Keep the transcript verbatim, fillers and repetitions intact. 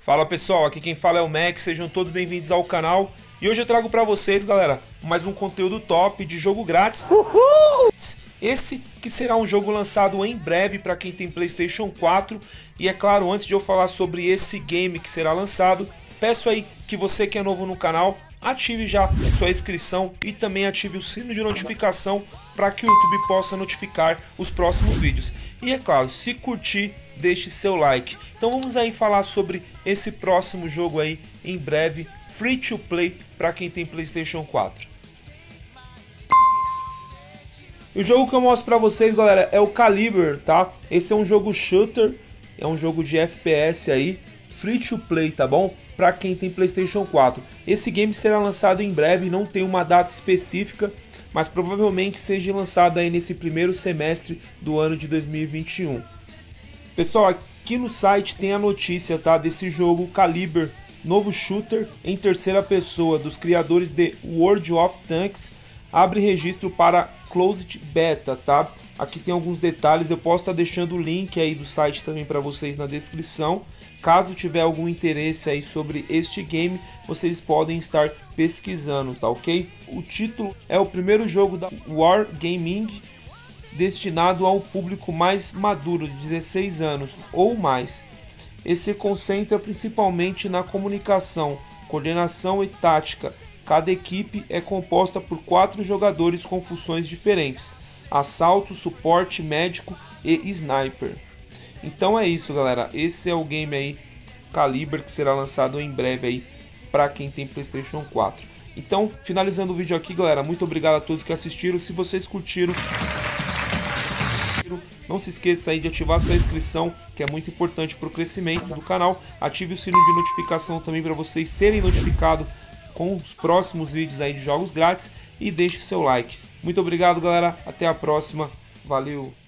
Fala pessoal, aqui quem fala é o Max, sejam todos bem-vindos ao canal. E hoje eu trago pra vocês, galera, mais um conteúdo top de jogo grátis. Uhul! Esse que será um jogo lançado em breve para quem tem PlayStation quatro. E é claro, antes de eu falar sobre esse game que será lançado, peço aí que você que é novo no canal, ative já sua inscrição e também ative o sino de notificação para que o YouTube possa notificar os próximos vídeos. E é claro, se curtir, deixe seu like. Então vamos aí falar sobre esse próximo jogo aí em breve, free to play para quem tem PlayStation quatro. E o jogo que eu mostro para vocês, galera, é o Caliber, tá? Esse é um jogo shooter, é um jogo de F P S aí, free to play, tá bom? Para quem tem PlayStation quatro. Esse game será lançado em breve, não tem uma data específica, mas provavelmente seja lançado aí nesse primeiro semestre do ano de dois mil e vinte e um. Pessoal, aqui no site tem a notícia, tá, desse jogo Caliber, novo shooter em terceira pessoa dos criadores de World of Tanks, abre registro para Closed Beta, tá? Aqui tem alguns detalhes, eu posso estar deixando o link aí do site também para vocês na descrição. Caso tiver algum interesse aí sobre este game, vocês podem estar pesquisando, tá ok? O título é o primeiro jogo da Wargaming destinado a um público mais maduro, de dezesseis anos ou mais. Esse concentra principalmente na comunicação, coordenação e tática. Cada equipe é composta por quatro jogadores com funções diferentes: assalto, suporte, médico e sniper. Então é isso, galera, esse é o game aí, Caliber, que será lançado em breve aí para quem tem PlayStation quatro. Então, finalizando o vídeo aqui, galera, muito obrigado a todos que assistiram. Se vocês curtiram, não se esqueça aí de ativar sua inscrição, que é muito importante para o crescimento do canal. Ative o sino de notificação também para vocês serem notificados com os próximos vídeos aí de jogos grátis. E deixe seu like. Muito obrigado, galera, até a próxima, valeu!